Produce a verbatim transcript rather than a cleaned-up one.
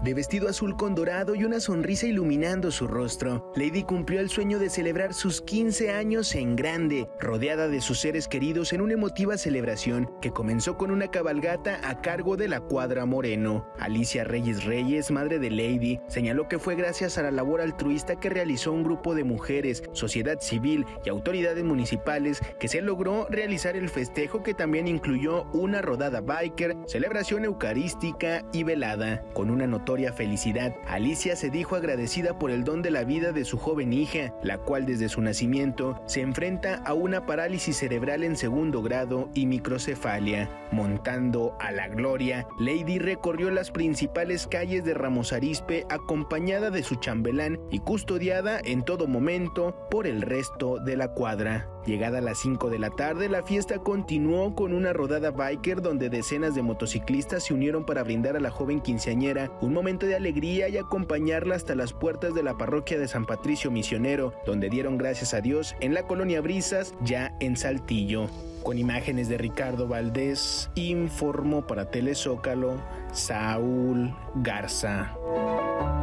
de vestido azul con dorado y una sonrisa iluminando su rostro. Lady cumplió el sueño de celebrar sus quince años en grande, rodeada de sus seres queridos en una emotiva celebración que comenzó con una cabalgata a cargo de la Cuadra Moreno. Alicia Reyes Reyes, madre de Lady, señaló que fue gracias a la labor altruista que realizó un grupo de mujeres, sociedad civil y autoridades municipales que se logró realizar el festejo, que también incluyó una rodada biker, celebración eucarística y velada. Con una notoria felicidad, Alicia se dijo agradecida por el don de la vida de su joven hija, la cual desde su nacimiento se enfrenta a una parálisis cerebral en segundo grado y microcefalia. Montando a la gloria, Lady recorrió las principales calles de Ramos Arizpe acompañada de su chambelán y custodiada en todo momento por el resto de la cuadra. Llegada a las cinco de la tarde, la fiesta continuó con una rodada biker donde decenas de motociclistas se unieron para brindar a la joven quinceañera un momento de alegría y acompañarla hasta las puertas de la parroquia de San Patricio Misionero, donde dieron gracias a Dios en la colonia Brisas, ya en Saltillo. Con imágenes de Ricardo Valdés, informó para Telezócalo Saúl Garza.